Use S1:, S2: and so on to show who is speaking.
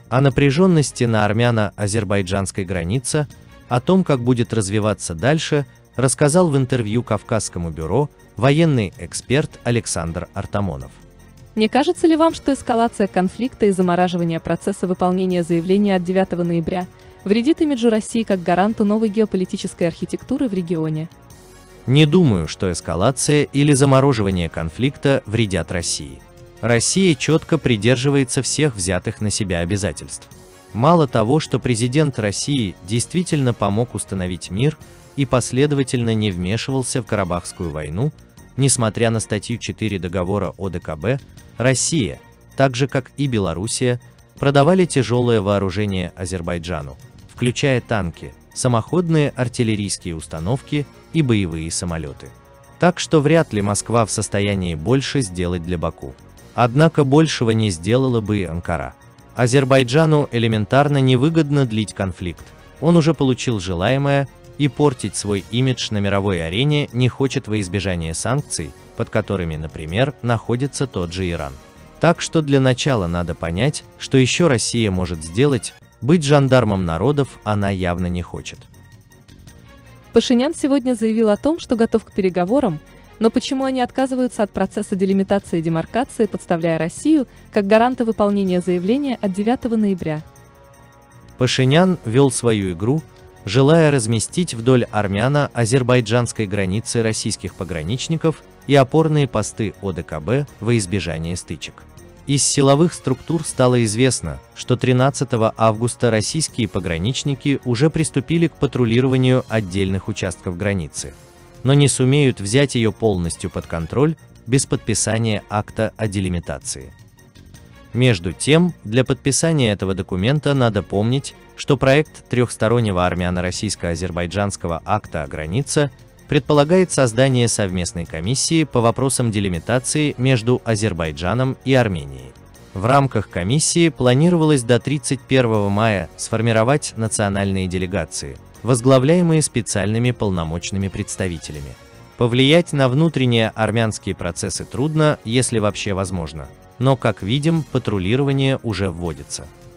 S1: О напряженности на армяно-азербайджанской границе, о том, как будет развиваться дальше, рассказал в интервью Кавказскому бюро военный эксперт Александр Артамонов.
S2: Не кажется ли вам, что эскалация конфликта и замораживание процесса выполнения заявления от 9 ноября вредит имиджу России как гаранту новой геополитической архитектуры в регионе?
S1: Не думаю, что эскалация или замораживание конфликта вредят России. Россия четко придерживается всех взятых на себя обязательств. Мало того, что президент России действительно помог установить мир и последовательно не вмешивался в Карабахскую войну, несмотря на статью 4 договора ОДКБ, Россия, так же как и Белоруссия, продавали тяжелое вооружение Азербайджану, включая танки, самоходные артиллерийские установки и боевые самолеты. Так что вряд ли Москва в состоянии больше сделать для Баку. Однако большего не сделала бы и Анкара. Азербайджану элементарно невыгодно длить конфликт. Он уже получил желаемое, и портить свой имидж на мировой арене не хочет во избежание санкций, под которыми, например, находится тот же Иран. Так что для начала надо понять, что еще Россия может сделать. Быть жандармом народов она явно не хочет.
S2: Пашинян сегодня заявил о том, что готов к переговорам, но почему они отказываются от процесса делимитации и демаркации, подставляя Россию как гаранта выполнения заявления от 9 ноября?
S1: Пашинян вел свою игру, желая разместить вдоль армяно-азербайджанской границы российских пограничников и опорные посты ОДКБ во избежание стычек. Из силовых структур стало известно, что 13 августа российские пограничники уже приступили к патрулированию отдельных участков границы, но не сумеют взять ее полностью под контроль без подписания акта о делимитации. Между тем, для подписания этого документа надо помнить, что проект трехстороннего армяно-российско-азербайджанского акта о границе предполагает создание совместной комиссии по вопросам делимитации между Азербайджаном и Арменией. В рамках комиссии планировалось до 31 мая сформировать национальные делегации, возглавляемые специальными полномочными представителями. Повлиять на внутренние армянские процессы трудно, если вообще возможно, но, как видим, патрулирование уже вводится.